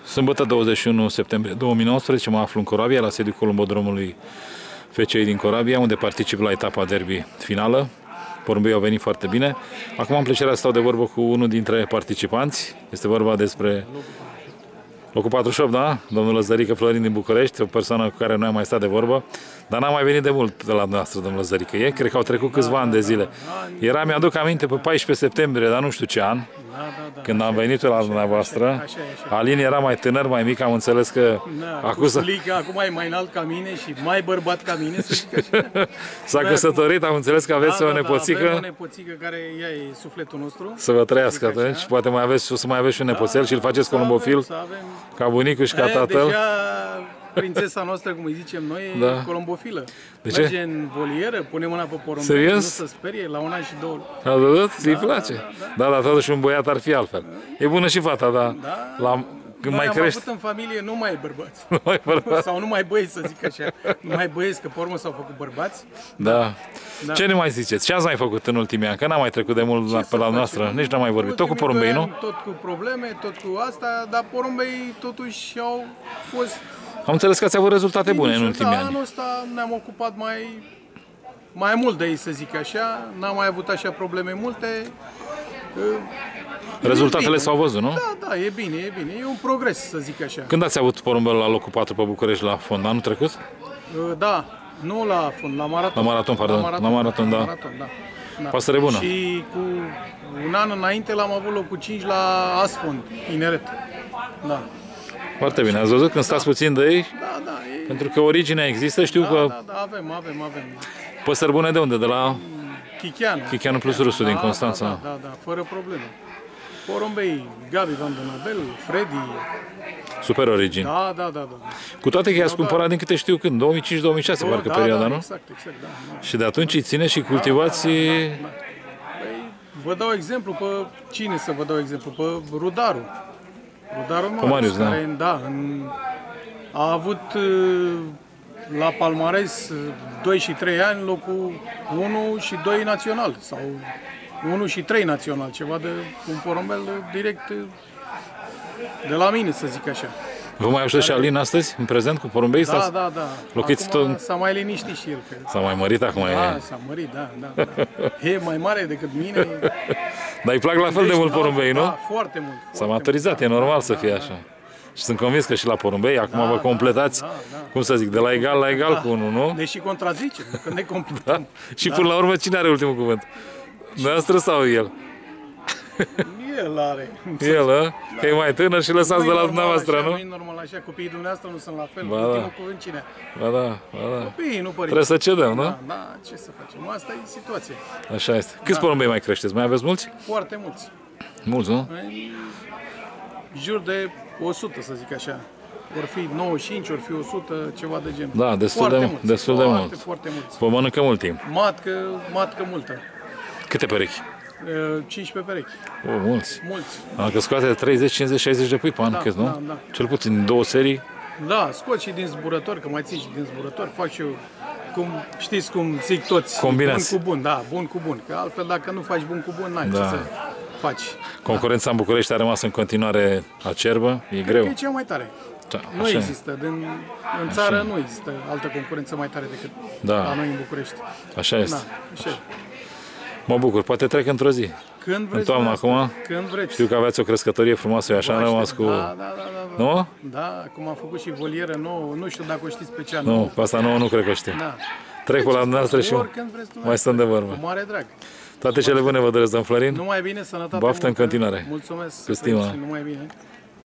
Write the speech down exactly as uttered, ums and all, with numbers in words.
Sâmbătă douăzeci și unu septembrie două mii nouăsprezece mă aflu în Corabia, la sediul Columbodromului F C I din Corabia, unde particip la etapa derby finală. Porumbei au venit foarte bine. Acum am plăcerea să stau de vorbă cu unul dintre participanți. Este vorba despre locul patruzeci și opt, da? Domnul Lăzărică Florin din București, o persoană cu care noi am mai stat de vorbă, dar n-am mai venit de mult de la noastră, domnul Lăzărică. E, cred că au trecut câțiva ani de zile. Era, mi-aduc aminte, pe paisprezece septembrie, dar nu știu ce an, când am venit la dumneavoastră. Alin era mai tânăr, mai mic, am înțeles că... Acuză... Acum e mai înalt ca mine și mai bărbat ca mine, să zic așa. S-a căsătorit, am înțeles că aveți da, o nepoțică. Avem o nepoțică care ea e sufletul nostru. Să vă trăiască atunci. Poate mai aveți, o să mai aveți și un nepoțel și îl faceți columbofil, ca bunicul și ca tatăl. Deja prințesa noastră, cum îi zicem noi, e da. columbofilă. De ce? Merge în volieră, pune mâna pe porumbel, nu se sperie, la un an și două. A văzut? Îi place. Da, dar totuși un băiat ar fi altfel. E bună și fata, dar la... Când Noi mai am crești... avut în familie numai bărbați. Numai bărbați. Sau numai băieți, să zic așa. Numai băieți, că pe urmă s-au făcut bărbați. Da. da. Ce ne mai ziceți? Ce ați mai făcut în ultimii ani? Că n-am mai trecut de mult la, pe la noastră. Nici n-am mai vorbit. Tot cu porumbei, nu? Tot cu probleme, tot cu asta, dar porumbei totuși au fost... Am înțeles că ați avut rezultate bune în ultimii da, ani. Anul ăsta ne-am ocupat mai, mai mult de ei, să zic așa. N-am mai avut așa probleme multe. Rezultatele s-au văzut, nu? Da, da, e bine, e bine. E un progres, să zic așa. Când ați avut porumbel la locul patru pe București la fond? Anul trecut? Da, nu la fond, la maraton. La maraton, pardon. La maraton, la maraton da. La maraton, da. da. Pasăre bună. Și cu un an înainte l-am avut locul cinci la Asfond, Ineret. Da. Foarte bine. Ați văzut când stați da. puțin de ei? Da, da. E... Pentru că originea există, știu da, că... Da, da, avem, avem, avem. Păsări bune de unde? De la... Chicheanu. Chicheanu plus Rusu da, din Constanța. Da, da, da, fără probleme. Porumbei, Gabi Van de Nobel, Freddy. Super origini. Da, da, da, da. Cu toate că i-ați da, cumpărat da. din câte știu când, două mii cinci două mii șase, parcă da, perioada, da, nu? Exact, exact, da, da. Și de atunci îi ține și cultivați... Da, da, da, da. Păi, vă dau exemplu pe cine să vă dau exemplu? Pe Rudaru. Rudaru Marius, Marius care, da. da, în, a avut la palmares doi și trei ani locul unu și doi național sau unu și trei național, ceva de un porumbel direct de la mine, să zic așa. Vă mai ajută și Alin astăzi, în prezent, cu porumbei? Da, da, da. Locuiți acum tot... s-a mai liniștit și el. S-a mai mărit acum. Da, s-a mărit, da, da, da. E mai mare decât mine. Dar îi plac la fel de mult porumbei, nu? Da, foarte mult. S-a maturizat, mult, e normal da, să fie da, așa. Da. Și sunt convins că și la porumbei, acum da, vă completați, da, da, da. cum să zic, de la egal la egal da. cu unul, nu? Deși contrazicem, că ne completăm. Da? Și da. până la urmă, cine are ultimul cuvânt? Dumneavoastră sau el? El are. El, da. Că e mai tânăr și lăsați de la dumneavoastră, așa, nu? Nu e normal așa, copiii dumneavoastră nu sunt la fel. Ba, ultimul da. cuvânt cine? Ba da, ba da. Copiii, nu părinții. Trebuie să cedem, nu? Da, da, ce să facem? Asta e situația. Așa este. Câți da. porumbei mai creșteți? Mai aveți mulți? Foarte mulți. Mulți, nu? În jur de o sută, să zic așa. Or fi nouăzeci și cinci, ori fi o sută, ceva de genul. Da, destul foarte de mulți. Destul foarte, de mult. Foarte mulți. Vă mănâncă mult timp. Matcă, matcă multă. Câte perechi? cincisprezece perechi. O, mulți. Mulți. Dacă scoate de treizeci, cincizeci, șaizeci de pui pe an, da, cât, nu? Da, da. Cel puțin două serii. Da, scot și din zburător, că mai țin și din zburător. Fac și eu, cum, știți cum zic toți, combinați. Bun cu bun, da, bun cu bun. Că altfel dacă nu faci bun cu bun, n-ai da. ce să faci. Concurența da. în București a rămas în continuare acerbă, e Cred greu. Că e cea mai tare. Da, nu așa există, din, în țară așa. nu există altă concurență mai tare decât da. la noi în București. Așa este. Da, așa. Mă bucur, poate trec într-o zi. Când vreți, în toamnă acum, când vreți. Știu că aveți o crescătorie frumoasă, eu așa am rămas cu... Da, da, da, da, nu? Da, acum am făcut și volieră nouă, nu știu dacă o știți pe cea nouă. Nu, pe asta nouă nu cred că știu. Da. Trec pe la dumneavoastră și mai stăm de vorbă. Cu mare drag. Toate cele bune vă doresc, domn Florin. Numai bine, sănătate. Baftă în continuare. Mulțumesc. Cu stima. Numai bine.